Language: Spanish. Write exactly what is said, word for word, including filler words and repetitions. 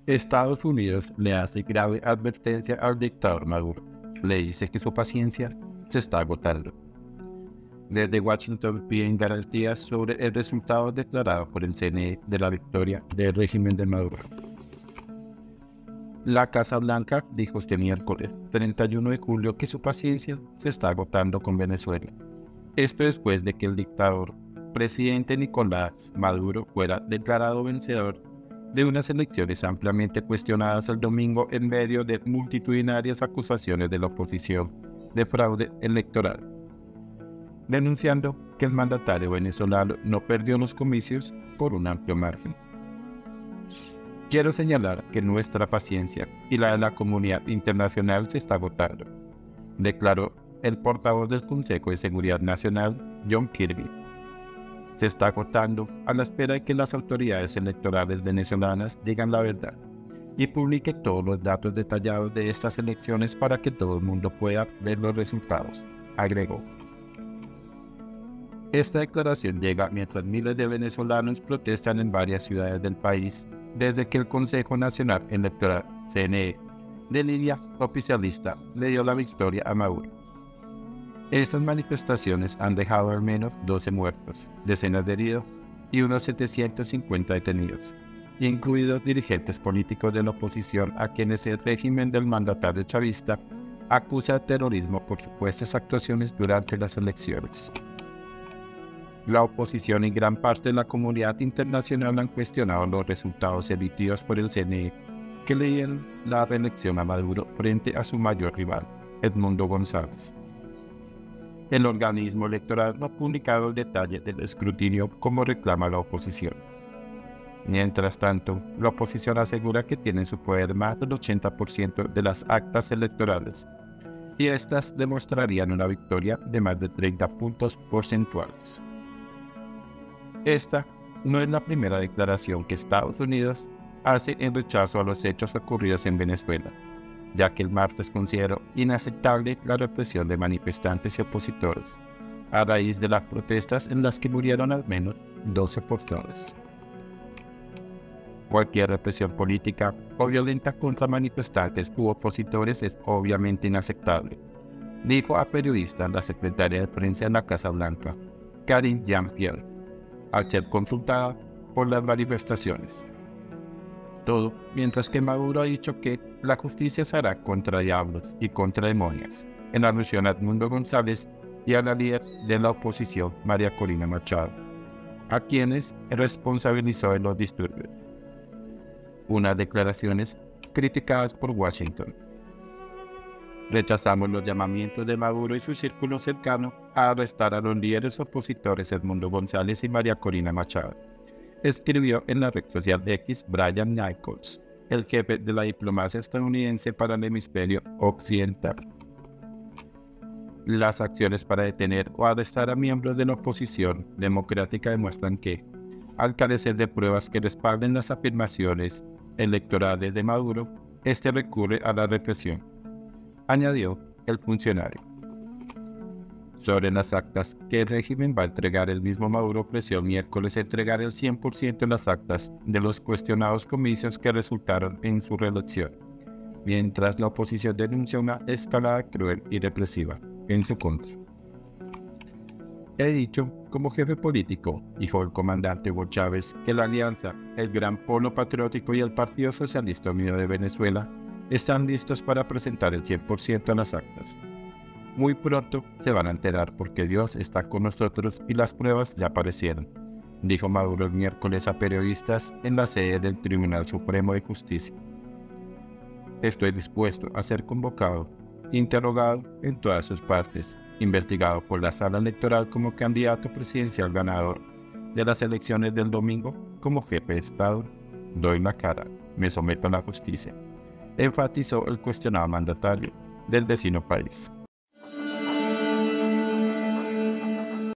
Estados Unidos le hace grave advertencia al dictador Maduro. Le dice que su paciencia se está agotando. Desde Washington piden garantías sobre el resultado declarado por el C N E de la victoria del régimen de Maduro. La Casa Blanca dijo este miércoles treinta y uno de julio que su paciencia se está agotando con Venezuela. Esto después de que el dictador presidente Nicolás Maduro fuera declarado vencedor de unas elecciones ampliamente cuestionadas el domingo en medio de multitudinarias acusaciones de la oposición de fraude electoral, denunciando que el mandatario venezolano no perdió los comicios por un amplio margen. Quiero señalar que nuestra paciencia y la de la comunidad internacional se está agotando, declaró el portavoz del Consejo de Seguridad Nacional, John Kirby. Se está agotando a la espera de que las autoridades electorales venezolanas digan la verdad y publiquen todos los datos detallados de estas elecciones para que todo el mundo pueda ver los resultados, agregó. Esta declaración llega mientras miles de venezolanos protestan en varias ciudades del país desde que el Consejo Nacional Electoral, C N E, de línea oficialista, le dio la victoria a Maduro. Estas manifestaciones han dejado al menos doce muertos, decenas de heridos y unos setecientos cincuenta detenidos, incluidos dirigentes políticos de la oposición a quienes el régimen del mandatario chavista acusa de terrorismo por supuestas actuaciones durante las elecciones. La oposición y gran parte de la comunidad internacional han cuestionado los resultados emitidos por el C N E, que le dieron la reelección a Maduro frente a su mayor rival, Edmundo González. El organismo electoral no ha publicado el detalle del escrutinio como reclama la oposición. Mientras tanto, la oposición asegura que tiene en su poder más del ochenta por ciento de las actas electorales, y estas demostrarían una victoria de más de treinta puntos porcentuales. Esta no es la primera declaración que Estados Unidos hace en rechazo a los hechos ocurridos en Venezuela, ya que el martes consideró inaceptable la represión de manifestantes y opositores, a raíz de las protestas en las que murieron al menos doce personas. Cualquier represión política o violenta contra manifestantes u opositores es obviamente inaceptable, dijo a periodistas la secretaria de prensa en la Casa Blanca, Karine Jean-Pierre, al ser consultada por las manifestaciones. Todo mientras que Maduro ha dicho que la justicia se hará contra diablos y contra demonios, en alusión a Edmundo González y a la líder de la oposición, María Corina Machado, a quienes responsabilizó de los disturbios. Unas declaraciones criticadas por Washington. Rechazamos los llamamientos de Maduro y su círculo cercano a arrestar a los líderes opositores Edmundo González y María Corina Machado, escribió en la red social X Brian Nichols, el jefe de la diplomacia estadounidense para el hemisferio occidental. Las acciones para detener o arrestar a miembros de la oposición democrática demuestran que, al carecer de pruebas que respalden las afirmaciones electorales de Maduro, este recurre a la represión, añadió el funcionario. Sobre las actas que el régimen va a entregar, el mismo Maduro ofreció el miércoles entregar el cien por ciento de las actas de los cuestionados comicios que resultaron en su reelección, mientras la oposición denuncia una escalada cruel y represiva en su contra. He dicho, como jefe político, dijo el comandante Hugo Chávez, que la Alianza, el Gran Polo Patriótico y el Partido Socialista Unido de Venezuela están listos para presentar el cien por ciento de las actas. Muy pronto se van a enterar porque Dios está con nosotros y las pruebas ya aparecieron, dijo Maduro el miércoles a periodistas en la sede del Tribunal Supremo de Justicia. Estoy dispuesto a ser convocado, interrogado en todas sus partes, investigado por la sala electoral como candidato presidencial ganador de las elecciones del domingo como jefe de Estado. Doy la cara, me someto a la justicia, enfatizó el cuestionado mandatario del vecino país.